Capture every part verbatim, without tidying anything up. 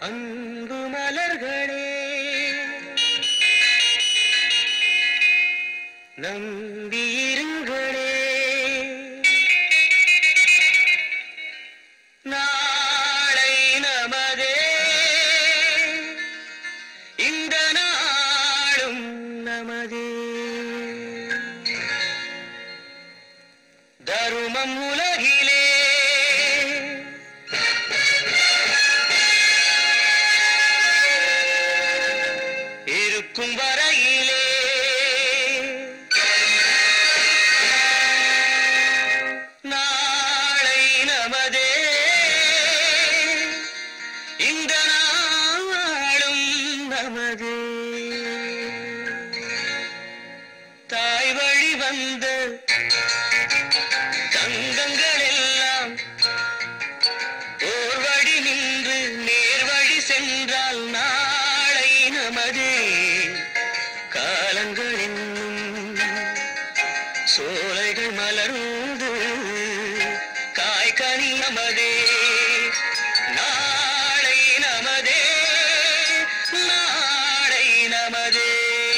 அன்பு மலர்களே நம்பியிருங்களே, நாளை நமதே, இந்த நாளும் நமதே. தருமம் உலகிலே இருக்கும் வரையிலே நாளை நமதே, இந்த நாளும் நமதே. தாய் வழி வந்த தங்கங்கள் எல்லாம் ஓர் வழி நின்று நேர் வழி சென்றால் நாளை நமதே. காலங்கள் என்னும் சோலைகள் மலர்ந்து காய்கனி நமதே, நாளை நமதே, நாளை நமதே.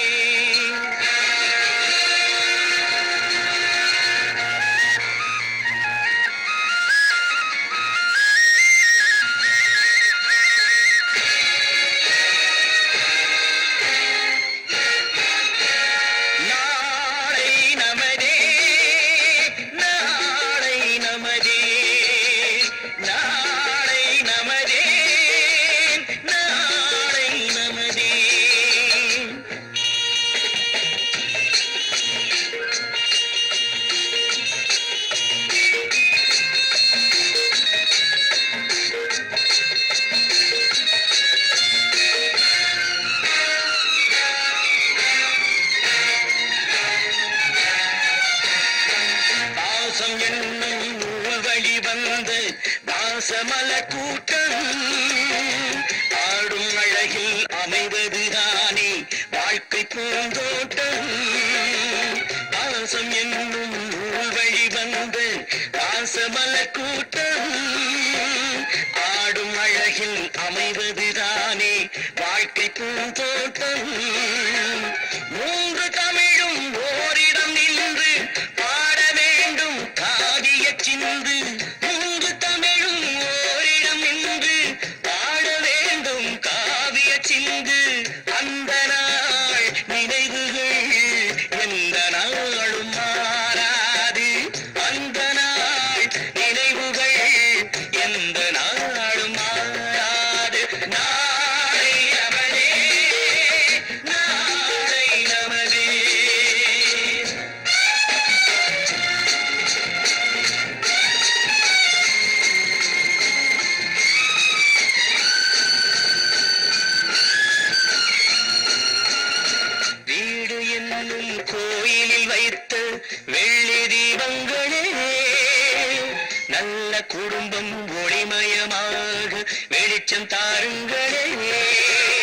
தாசமல கூட்டம் ஆடும் அழகில் அமைவதுதானே வாழ்க்கை பூந்தோட்டம். பாசம் என்னும் நூல் வழி வந்த தாசமல கூட்டம் ஆடும் அழகில் அமைவதுதானே வாழ்க்கை பூந்தோட்டம். மூன்று தமிழும் ஓரிடம் நின்று பாட வேண்டும் காவிய சிந்து, சிந்து. அந்த நாள் நினைவுகள் எந்த நாளும் மாறாது, அந்த நாள் நினைவுகள் எந்த நாளும் மாறாது. நாளை நமதே, நாளை நமதே. கோயிலில் வைத்த வெள்ளி தீபங்களே, நல்ல குடும்பம் ஒளிமயமாக வெளிச்சம் தாருங்களே.